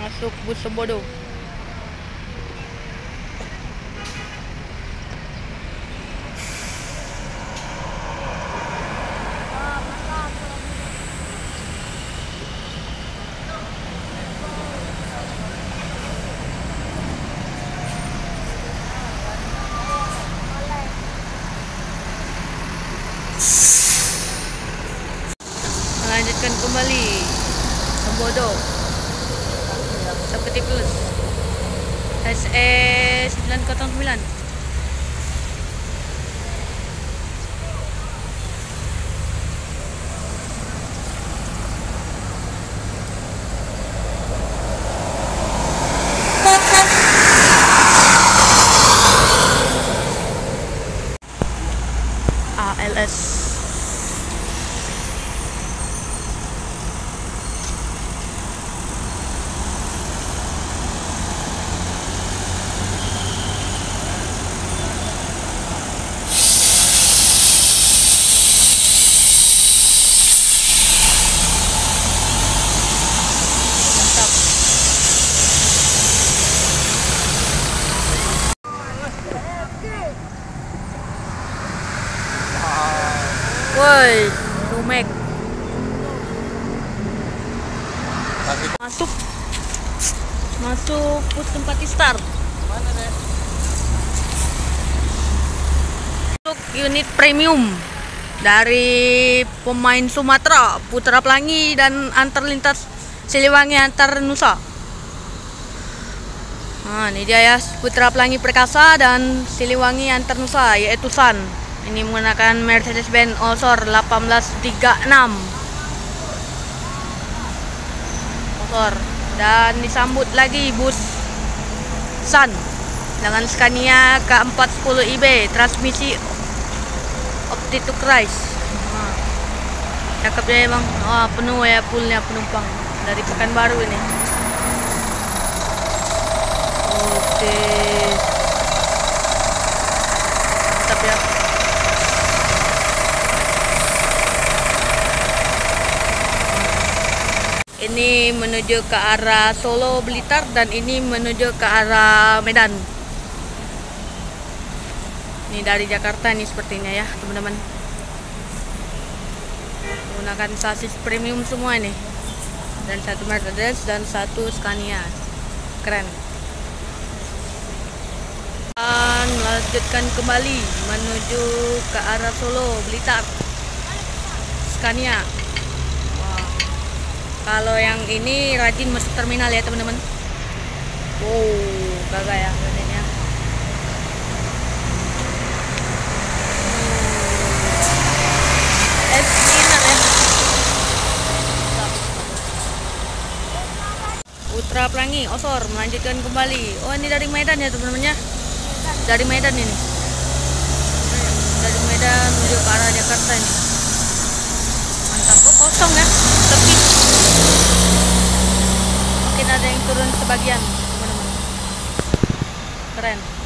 masuk bus Sebodo. Melanjutkan kembali Sebodo seperti plus SE 909. ALS. Woi, Rumek masuk bus tempat start. Mana deh? Untuk unit premium dari pemain Sumatera, Putra Pelangi dan antar lintas Siliwangi antar Nusa. Nah, ini dia ya, Putra Pelangi Perkasa dan Siliwangi antar Nusa, yaitu Sun. Ini menggunakan Mercedes-Benz All-Star 1836 motor, dan disambut lagi bus Sun dengan Scania K410 IB transmisi Opti2 Cruise. Cakep ya bang. Penuh ya poolnya penumpang dari Pekanbaru ini. Oke, mantap ya. Ini menuju ke arah Solo Blitar dan ini menuju ke arah Medan. Ini dari Jakarta nih sepertinya ya teman-teman. Menggunakan sasis premium semua ini. Dan satu Mercedes dan satu Scania. Keren. Dan melanjutkan kembali menuju ke arah Solo Blitar. Scania. Kalau yang ini rajin masuk terminal ya teman-teman. Wow, gagah ya badannya. Enak ya. Putra Pelangi Osor melanjutkan kembali. Oh, ini dari Medan ya teman-teman ya. Dari Medan ini. Dari Medan menuju ke arah Jakarta ini. Mantap. Oh, kosong ya. Sepi. Mungkin ada yang turun sebagian teman-teman. Keren.